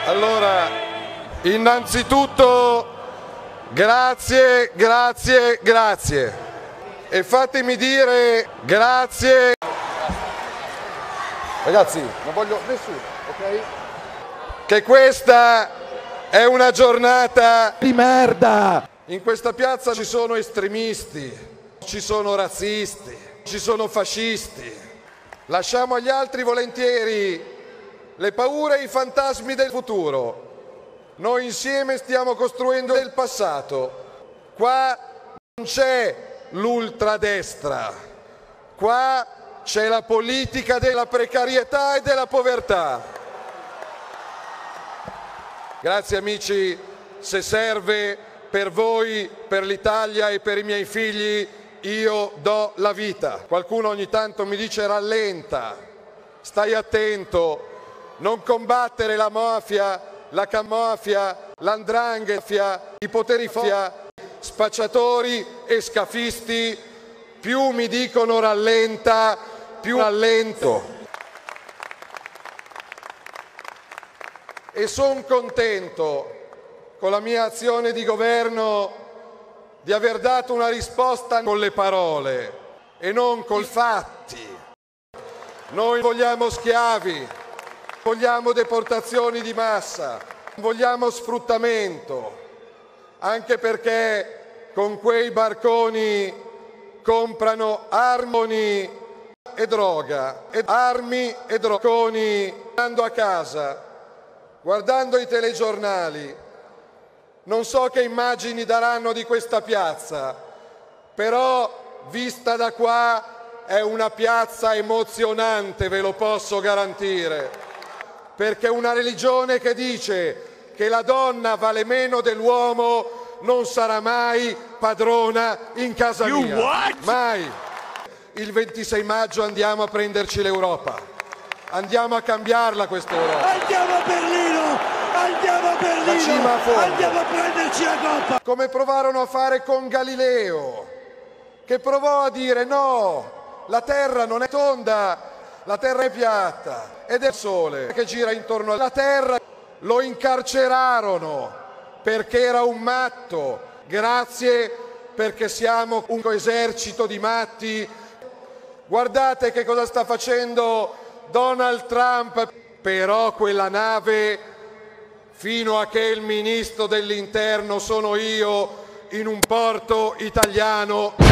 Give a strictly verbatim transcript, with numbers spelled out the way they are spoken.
Allora, innanzitutto grazie, grazie, grazie. E fatemi dire grazie. Ragazzi, non voglio nessuno, ok? Che questa è una giornata di merda. In questa piazza ci sono estremisti, ci sono razzisti, ci sono fascisti. Lasciamo agli altri volentieri le paure e i fantasmi del futuro. Noi insieme stiamo costruendo il passato. Qua non c'è l'ultradestra, qua c'è la politica della precarietà e della povertà. Grazie amici, se serve per voi, per l'Italia e per i miei figli, io do la vita. Qualcuno ogni tanto mi dice rallenta, stai attento. Non combattere la mafia, la camorra, l'andrangheta, i poteri forti, spacciatori e scafisti, più mi dicono rallenta, più rallento. E sono contento, con la mia azione di governo, di aver dato una risposta con le parole e non col fatti. Noi vogliamo schiavi. Vogliamo deportazioni di massa, vogliamo sfruttamento, anche perché con quei barconi comprano armi e droga, e armi e drogoni. Andando a casa, guardando i telegiornali, non so che immagini daranno di questa piazza, però vista da qua è una piazza emozionante, ve lo posso garantire. Perché una religione che dice che la donna vale meno dell'uomo non sarà mai padrona in casa You mia. what? Mai. Il ventisei maggio andiamo a prenderci l'Europa. Andiamo a cambiarla questa Europa. Andiamo a Berlino! Andiamo a Berlino! Da cima a fondo. Andiamo a prenderci la coppa! Come provarono a fare con Galileo, che provò a dire no, la terra non è tonda, la terra è piatta ed è il sole che gira intorno alla terra. Lo incarcerarono perché era un matto. Grazie, perché siamo un esercito di matti. Guardate che cosa sta facendo Donald Trump. Però quella nave, fino a che il ministro dell'interno sono io, in un porto italiano